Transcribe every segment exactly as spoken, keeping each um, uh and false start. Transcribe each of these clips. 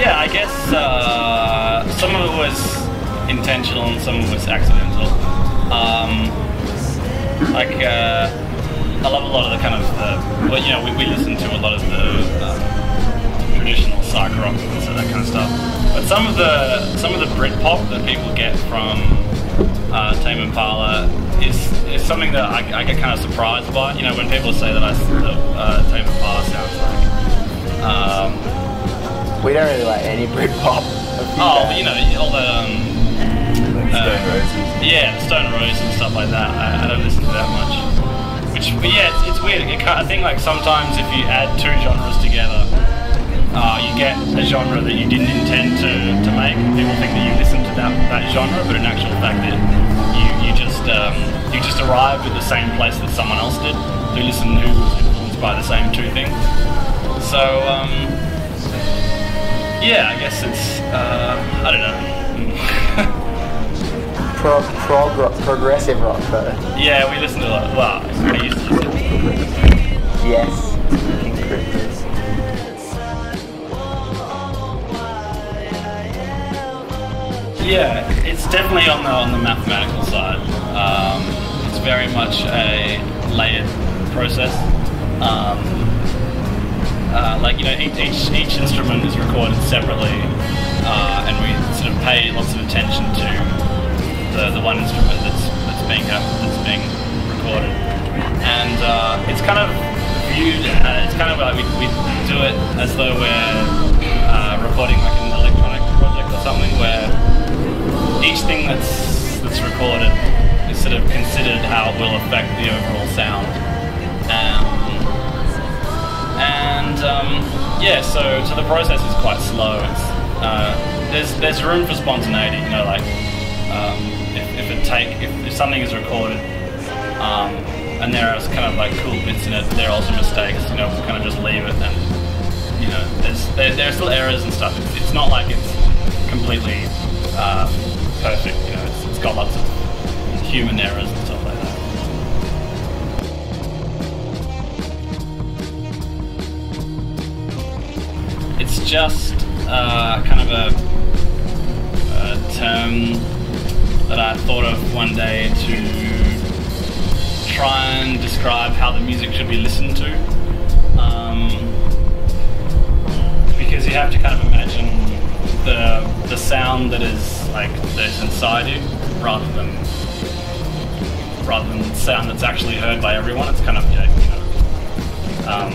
Yeah, I guess uh, some of it was intentional and some of it was accidental. Um, like, uh, I love a lot of the kind of, uh, well, you know, we, we listen to a lot of the uh, traditional psych rock and so that kind of stuff. But some of the some of the Britpop that people get from uh, Tame Impala is is something that I, I get kind of surprised by. You know, when people say that I that, uh, Tame Impala sounds like. Um, we don't really like any Britpop. Oh, you know, all the um, like Stone uh, Roses. Yeah, Stone Roses and stuff like that. I, I don't listen to that much. Which, but yeah, it's, it's weird. It can't, I think like sometimes if you add two genres together, uh, you get a genre that you didn't intend to, to make. People think that you listen to that, that genre, but in actual fact that you, you just um, you just arrived at the same place that someone else did, who listened, who was influenced by the same two things. So, um, yeah, I guess it's, uh, I don't know. Prog, prog rock, progressive rock though. Yeah, we listen to a lot. Well, I used to listen to Yes. Yeah, it's definitely on the on the mathematical side. Um, it's very much a layered process. Um, uh, like you know, each, each each instrument is recorded separately, uh, and we sort of pay lots of attention to the the one instrument that's that's being that's being recorded, and uh, it's kind of viewed. Uh, it's kind of like we we do it as though we're uh, recording like an electronic project or something where each thing that's that's recorded is sort of considered how it will affect the overall sound. Um, and um, yeah, so so the process is quite slow. It's, uh, there's there's room for spontaneity. You know, like um, if, if it take if, if something is recorded um, and there are kind of like cool bits in it, there are also mistakes. You know, we kind of just leave it, and you know, there's there, there are still errors and stuff. It's, it's not like it's completely uh, perfect, you know, it's, it's got lots of human errors and stuff like that. It's just uh, kind of a, a term that I thought of one day to try and describe how the music should be listened to. Um, because you have to kind of imagine the the sound that is like that is inside you, rather than rather than the sound that's actually heard by everyone. It's kind of yeah, you know, um,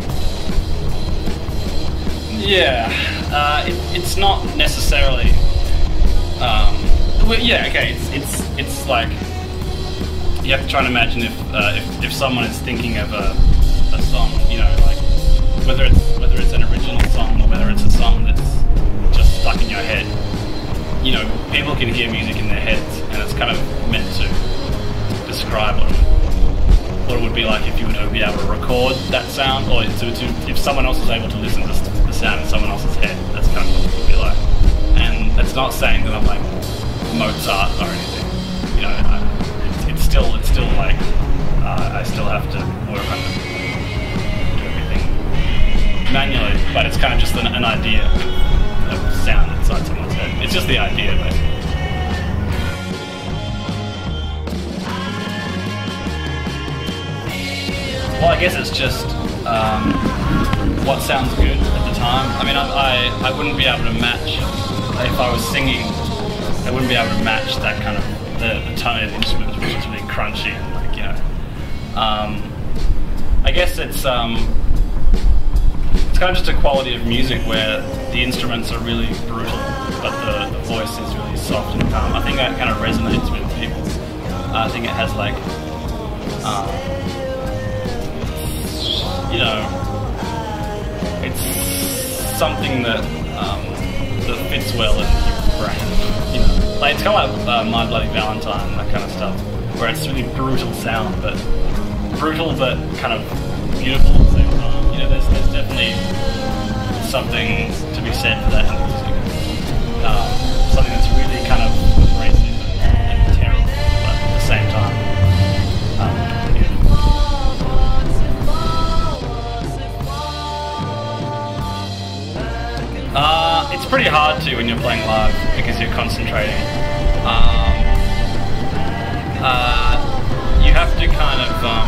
yeah. Uh, it, it's not necessarily. Um, well, yeah, okay. It's it's it's like you have to try and imagine if uh, if if someone is thinking of a a song, you know, like whether it's whether it's an original song or whether it's a song that's just stuck in your head. You know, people can hear music in their heads, and it's kind of meant to describe what it would, what it would be like if you were to be able to record that sound, or to, to if someone else was able to listen to the sound in someone else's head. That's kind of what it would be like. And that's not saying that I'm like Mozart or anything. You know, I, it's, it's still it's still like uh, I still have to work on it, do everything manually, but it's kind of just an, an idea of sound inside someone's head. It's just the idea, basically. Well, I guess it's just um, what sounds good at the time. I mean, I, I, I wouldn't be able to match, if I was singing, I wouldn't be able to match that kind of, the, the tone of the instruments, which is really crunchy and like, you know. Um, I guess it's, um, it's kind of just a quality of music where the instruments are really brutal, but the, the voice is really soft and calm. I think that kind of resonates with people. I think it has like, um, you know, it's something that um, that fits well in your brain. You know, like it's kind of like uh, My Bloody Valentine, that kind of stuff, where it's really brutal sound, but brutal but kind of beautiful at the same time. You know, there's there's definitely something to be said for that in music. Um, something that's really kind of abrasive and, and terrible, but at the same time. Um, Uh, it's because you're concentrating. Um, uh, you have to kind of, um,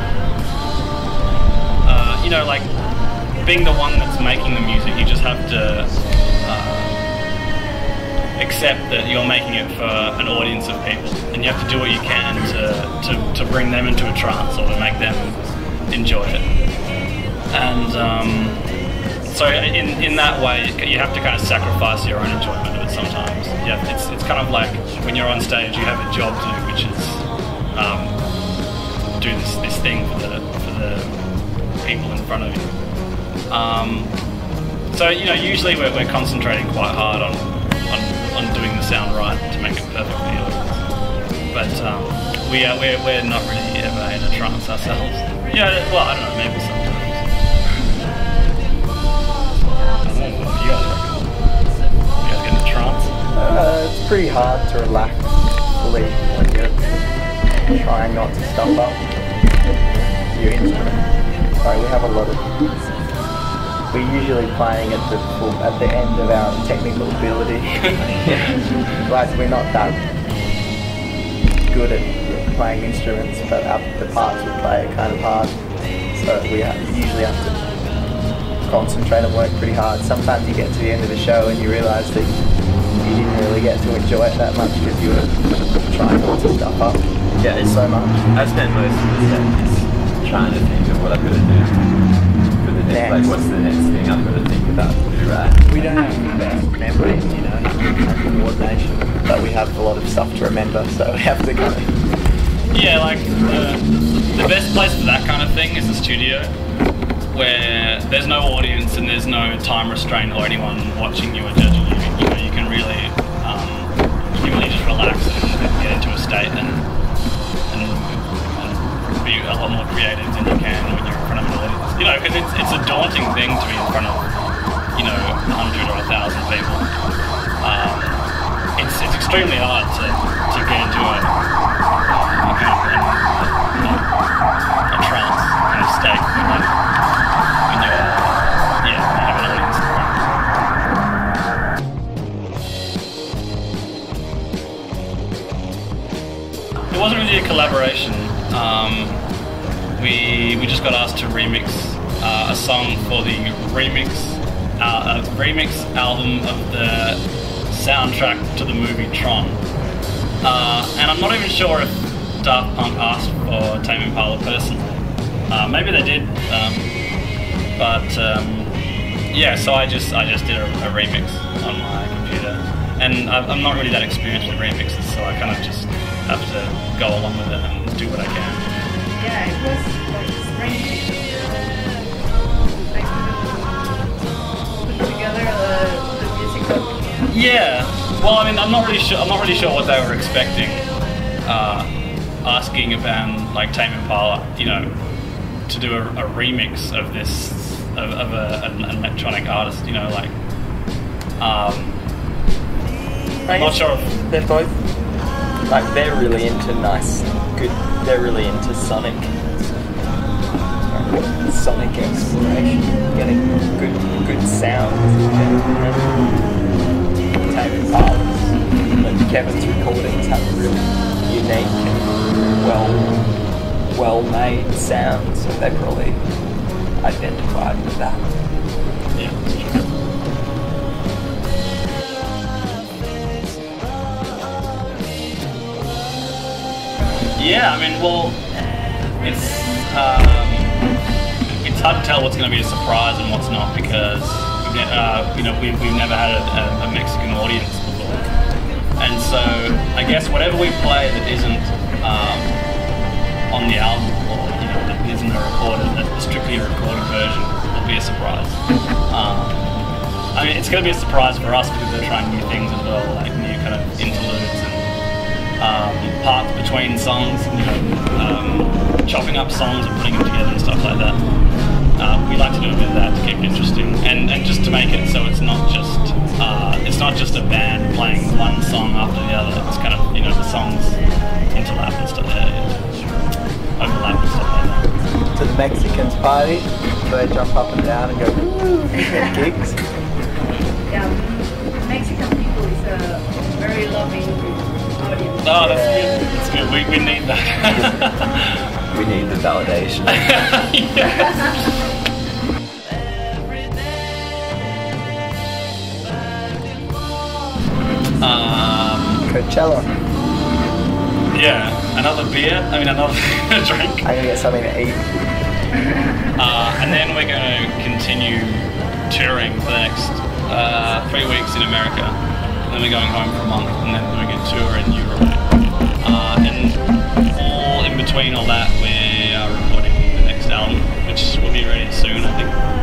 uh, you know, like being the one that's making the music, you just have to uh, accept that you're making it for an audience of people, and you have to do what you can to, to, to bring them into a trance or to make them enjoy it. And um, so in, in that way, you have to kind of sacrifice your own enjoyment of it sometimes. Yeah, it's, it's kind of like when you're on stage, you have a job to do, which is um, do this, this thing for the, for the people in front of you. Um, so, you know, usually we're, we're concentrating quite hard on, on, on doing the sound right to make it perfect for the audience. But um, we are, we're, we're not really ever in a trance ourselves. Yeah, well, I don't know, maybe sometimes. You guys reckon? You guys get into trance? Uh, it's pretty hard to relax fully when you're trying not to stuff up your instrument. So we have a lot of. We're usually playing at the full, at the end of our technical ability. Like we're not that good at playing instruments, but our, the parts we play are kind of hard. So we have, usually have to concentrate and work pretty hard. Sometimes you get to the end of the show and you realise that you didn't really get to enjoy it that much because you were trying not to stuff up. Yeah, it's so much. I spend most of the set just trying to think of what I've got to do for the next, Next. like what's the next thing I've got to think about to do right. We don't have the best memory, you know, and coordination, but we have a lot of stuff to remember, so we have to kind of. Yeah, like uh, the best place for that kind of thing is the studio, where there's no audience and there's no time restraint or anyone watching you or judging you. You know, you can really, um, you can really just relax and get into a state and, and, and be a lot more creative than you can when you're in front of an audience. You know, because it's it's a daunting thing to be in front of, you know, a hundred or a thousand people. Um, it's it's extremely hard to to get into a, a kind of a, a trance kind of state when you when you're yeah when you have an audience in front. It wasn't really a collaboration. Um, we we just got asked to remix uh, a song for the remix uh, a remix album of the soundtrack to the movie Tron. Uh, and I'm not even sure if Daft Punk asked for Tame Impala personally. Uh, maybe they did, um, but um, yeah. So I just I just did a, a remix on my computer, and I, I'm not really that experienced with remixes, so I kind of just have to go along with it and do what I can. Yeah, it was like strange. Like put together the, the musical. Yeah. Well, I mean, I'm not really sure. I'm not really sure what they were expecting. Uh, asking a band like Tame Impala, you know, to do a, a remix of this of, of a, an, an electronic artist. You know, like. Um, I'm not sure if They're both like they're really into nice, good. They're really into sonic, sonic exploration, getting good, good sounds. Tame Impala's, but Kevin's recordings have really unique and well, well-made sounds, so they probably identified with that. yeah. Yeah, I mean, well, it's um, it's hard to tell what's going to be a surprise and what's not because we've ne- uh, you know we've, we've never had a, a Mexican audience before, and so I guess whatever we play that isn't um, on the album or you know that isn't a recorded, a strictly a recorded version, will be a surprise. Um, I mean, it's going to be a surprise for us because they're trying new things as well, like new kind of interludes and. Um, parts between songs, you know, um, chopping up songs and putting them together and stuff like that. Uh, we like to do a bit of that to keep it interesting, and, and just to make it so it's not just uh, it's not just a band playing one song after the other. It's kind of you know the songs interlap and stuff, uh, overlap and stuff like that. To the Mexicans party, so they jump up and down and go woo, get gigs. Yeah, Mexican people is a Oh, that's Yeah. good. That's good. We, we need that. We need the validation. Yeah. Um, Coachella. yeah, another beer. I mean, another drink. I'm gonna get something to eat. Uh, and then we're going to continue touring for the next uh, three weeks in America. And then we're going home for a month, and then doing a tour in Europe. Uh, and all in between all that, we are recording the next album, which will be ready soon, I think.